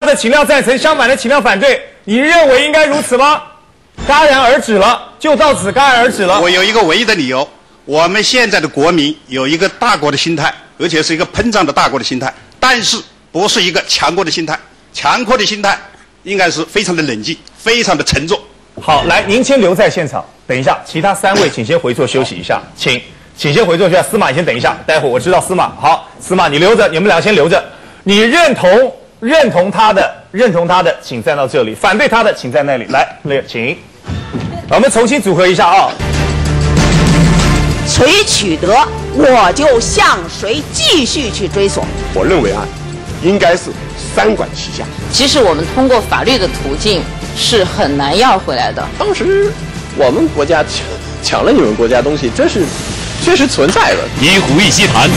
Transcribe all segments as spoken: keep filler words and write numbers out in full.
的请量赞成，相反的请量反对。你认为应该如此吗？戛然而止了，就到此戛然而止了。 我有一个唯一的理由，我们现在的国民有一个大国的心态，而且是一个膨胀的大国的心态，但是不是一个强国的心态。强国的心态应该是非常的冷静，非常的沉着。 好，来，您先留在现场，等一下，其他三位请先回座休息一下，请，请先回座一下。司马，你先等一下，待会儿我知道司马。好，司马你留着，你们俩先留着。你认同认同他的，认同他的，请站到这里；反对他的，请在那里。来，请。我们重新组合一下啊。 谁取得，我就向谁继续去追索。 我认为啊，应该是三管齐下。 其实我们通过法律的途径是很难要回来的。 当时我们国家抢抢了你们国家东西，这是确实存在的。 一壶一席谈。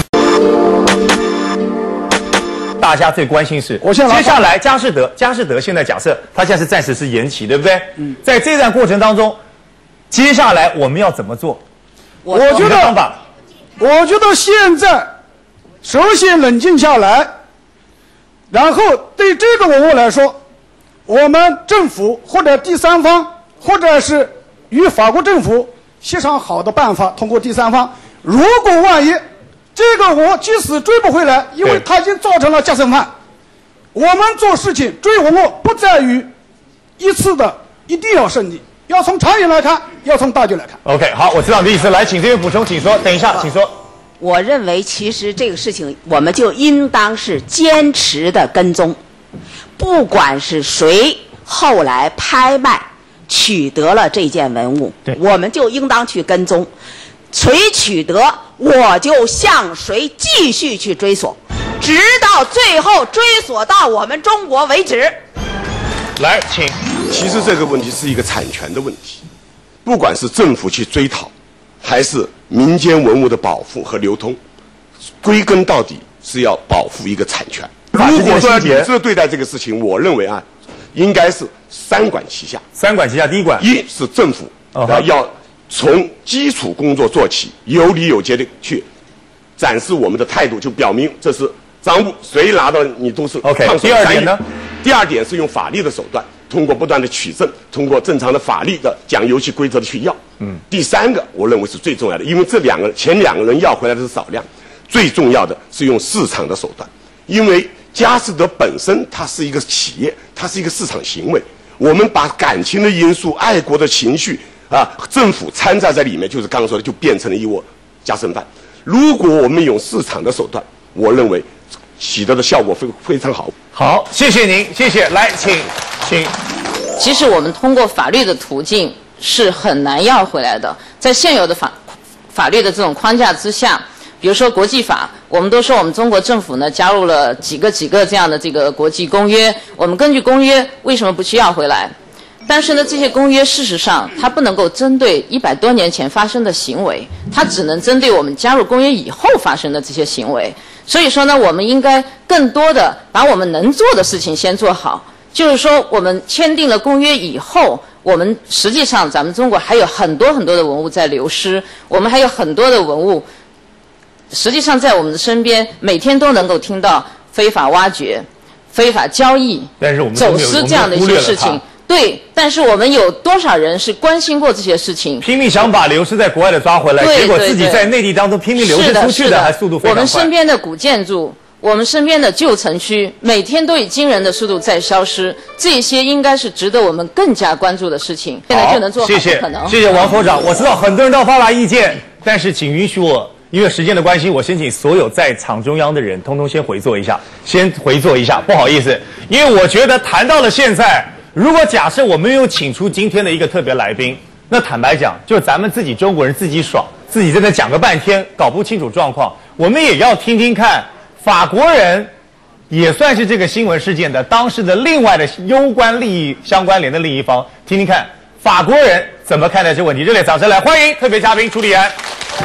大家最关心是，我接下来佳士得，佳士得现在假设它现在是暂时是延期，对不对？嗯，在这段过程当中，接下来我们要怎么做？ 我觉得，我觉得现在首先冷静下来，然后对这个文物来说，我们政府或者第三方，或者是与法国政府协商好的办法，通过第三方，如果万一这个文物即使追不回来，因为它已经造成了加深犯，我们做事情追文物不在于一次的一定要胜利。要从长远来看，要从大局来看。 OK， 好，我知道你的意思。来，请这位补充，请说。等一下，请说。 我认为，其实这个事情，我们就应当是坚持的跟踪，不管是谁后来拍卖取得了这件文物，我们就应当去跟踪，谁取得，我就向谁继续去追索，直到最后追索到我们中国为止。 来，请。 其实这个问题是一个产权的问题，不管是政府去追讨，还是民间文物的保护和流通，归根到底是要保护一个产权。如果说要理智对待这个事情，我认为啊，应该是三管齐下。 三管齐下，第一管， 一是政府啊、uh-huh. 要从基础工作做起，有理有节的去展示我们的态度，就表明这是赃物，谁拿到你都是 OK。第二点呢？ 第二点是用法律的手段。通过不断的取证，通过正常的法律的讲游戏规则的去要。嗯，第三个我认为是最重要的，因为这两个前两个人要回来的是少量，最重要的是用市场的手段。因为佳士得本身它是一个企业，它是一个市场行为，我们把感情的因素、爱国的情绪啊，政府掺杂在里面，就是刚刚说的，就变成了一窝加深犯。如果我们用市场的手段，我认为起到的效果非非常好。 好，谢谢您，谢谢。来，请，请。 其实我们通过法律的途径是很难要回来的，在现有的法法律的这种框架之下，比如说国际法，我们都说我们中国政府呢加入了几个几个这样的这个国际公约，我们根据公约为什么不去要回来？但是呢，这些公约事实上它不能够针对一百多年前发生的行为，它只能针对我们加入公约以后发生的这些行为。所以说呢，我们应该更多的把我们能做的事情先做好。就是说，我们签订了公约以后，我们实际上咱们中国还有很多很多的文物在流失，我们还有很多的文物，实际上在我们的身边，每天都能够听到非法挖掘、非法交易、 但是我们走私这样的一些事情。对，但是我们有多少人是关心过这些事情？ 拼命想把流失在国外的抓回来，结果自己在内地当中拼命流失出去的，还速度非常快。 我们身边的古建筑，我们身边的旧城区，每天都以惊人的速度在消失，这些应该是值得我们更加关注的事情。现在就能做好， 谢谢， 不可能。 谢谢王所长，我知道很多人都要发表意见，但是请允许我。因为时间的关系，我先请所有在场中央的人通通先回座一下，先回座一下，不好意思，因为我觉得谈到了现在，如果假设我们没有请出今天的一个特别来宾，那坦白讲，就是咱们自己中国人自己爽，自己在那讲个半天，搞不清楚状况，我们也要听听看法国人，也算是这个新闻事件的当时的另外的攸关利益相关联的另一方，听听看法国人怎么看待这个问题。热烈掌声来欢迎特别嘉宾朱利安。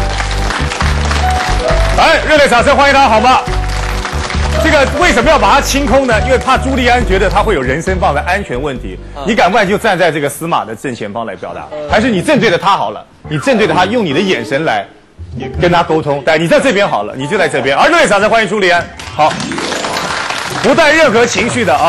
来，热烈掌声欢迎他，好吗？这个为什么要把它清空呢？因为怕朱利安觉得他会有人身方面的安全问题。你敢不敢就站在这个司马的正前方来表达？还是你正对着他好了？你正对着他，用你的眼神来跟他沟通。对，你在这边好了，你就在这边。而热烈掌声欢迎朱利安。好，不带任何情绪的啊，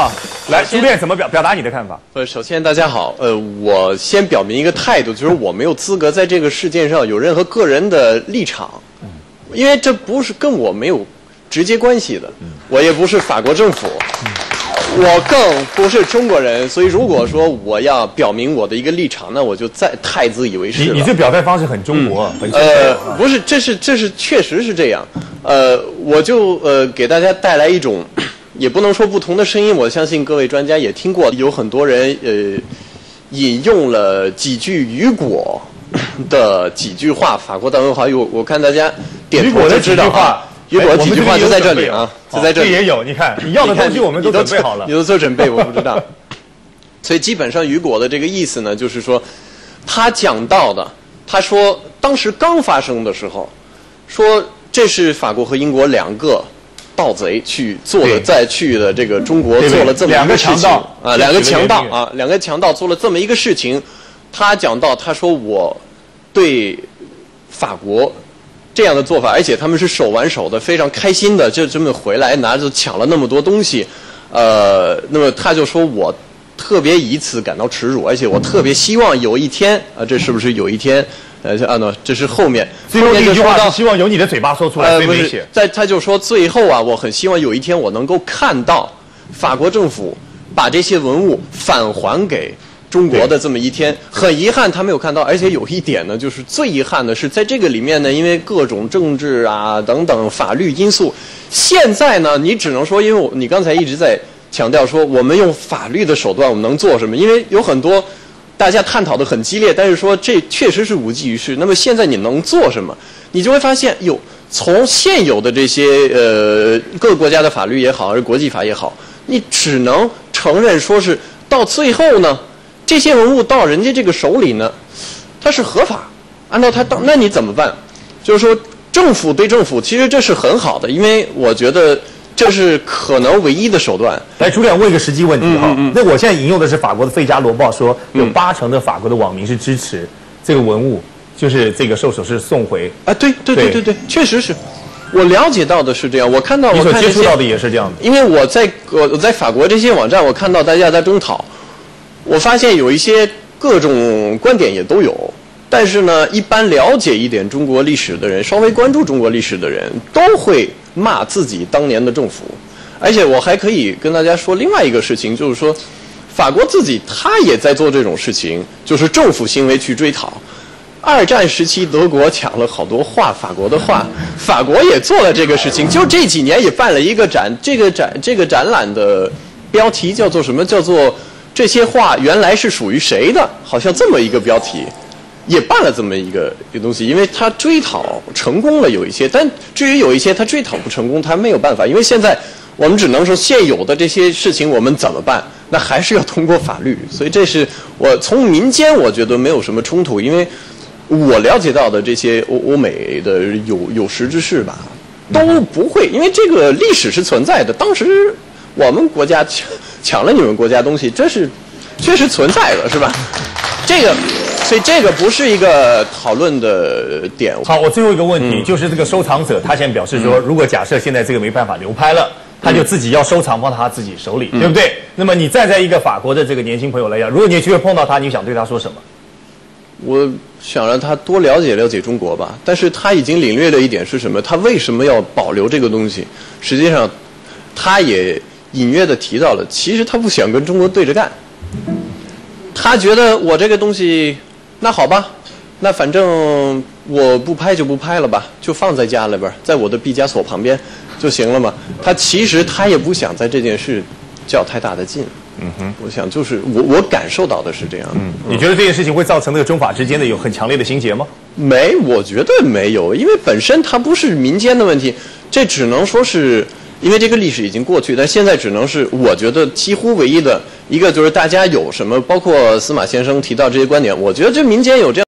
来，朱炼怎么表表达你的看法？ 呃，首先大家好，呃，我先表明一个态度，就是我没有资格在这个事件上有任何个人的立场，因为这不是跟我没有直接关系的，我也不是法国政府。我更不是中国人，所以如果说我要表明我的一个立场，那我就再太自以为是了。 你你这表态方式很中国，嗯、很呃，不是，这是这是确实是这样。呃，我就呃给大家带来一种，也不能说不同的声音。我相信各位专家也听过，有很多人呃引用了几句雨果的几句话，法国大文豪有，我看大家点头就知道啊。雨果几句话就在这里啊，就在这里。 这也有，你看你要的东西我们都准备好了， 你都做准备，我不知道。所以基本上雨果的这个意思呢，就是说，他讲到的，他说当时刚发生的时候，说这是法国和英国两个盗贼去做的，再去的这个中国做了这么一个事情啊，两个强盗啊，两个强盗做了这么一个事情。他讲到，他说我对法国这样的做法，而且他们是手挽手的，非常开心的，就这么回来拿着抢了那么多东西，呃，那么他就说我特别以此感到耻辱，而且我特别希望有一天啊，这是不是有一天？呃，啊，那这是后面， 最后一句话是希望由你的嘴巴说出来， 呃，不是，在他就说最后啊，我很希望有一天我能够看到法国政府把这些文物返还给中国的这么一天。很遗憾他没有看到，而且有一点呢，就是最遗憾的是在这个里面呢，因为各种政治啊等等法律因素，现在呢，你只能说，因为我你刚才一直在强调说我们用法律的手段我们能做什么，因为有很多大家探讨的很激烈，但是说这确实是无济于事。那么现在你能做什么？你就会发现，有从现有的这些呃各个国家的法律也好，还是国际法也好，你只能承认说是到最后呢，这些文物到人家这个手里呢，它是合法，按照它当，那你怎么办？就是说政府对政府，其实这是很好的，因为我觉得这是可能唯一的手段。 来，主管问一个实际问题哈、嗯嗯，那我现在引用的是法国的《费加罗报》说，有八成的法国的网民是支持这个文物，就是这个受首饰送回。 啊，对对对对对，确实是，我了解到的是这样，我看到你所我看接触到的也是这样的。 因为我在我在法国这些网站，我看到大家在争讨，我发现有一些各种观点也都有。但是呢，一般了解一点中国历史的人，稍微关注中国历史的人，都会骂自己当年的政府。而且我还可以跟大家说另外一个事情，就是说，法国自己他也在做这种事情，就是政府行为去追讨。二战时期，德国抢了好多画，法国的画，法国也做了这个事情。就这几年也办了一个展，这个展这个展览的标题叫做什么？叫做这些画原来是属于谁的？好像这么一个标题。也办了这么一个一个东西，因为他追讨成功了有一些，但至于有一些他追讨不成功，他没有办法，因为现在我们只能说现有的这些事情我们怎么办？那还是要通过法律，所以这是我从民间我觉得没有什么冲突，因为我了解到的这些欧欧美的有有识之士吧，都不会，因为这个历史是存在的，当时我们国家抢抢了你们国家东西，这是确实存在的，是吧？这个。所以这个不是一个讨论的点。 好，我最后一个问题、嗯、就是这个收藏者，他现在表示说，嗯、如果假设现在这个没办法流拍了，他就自己要收藏放到他自己手里，嗯、对不对？那么你站在一个法国的这个年轻朋友来讲，如果你有机会碰到他，你想对他说什么？ 我想让他多了解了解中国吧。但是他已经领略了一点是什么？他为什么要保留这个东西？实际上，他也隐约的提到了，其实他不想跟中国对着干。他觉得我这个东西。那好吧，那反正我不拍就不拍了吧，就放在家里边，在我的毕加索旁边就行了嘛。他其实他也不想在这件事较太大的劲。嗯哼，我想就是我我感受到的是这样。 嗯，你觉得这件事情会造成那个中法之间的有很强烈的心结吗？ 没，我觉得没有，因为本身它不是民间的问题，这只能说是。因为这个历史已经过去，但现在只能是我觉得几乎唯一的一个，就是大家有什么，包括司马先生提到这些观点，我觉得这民间有这样。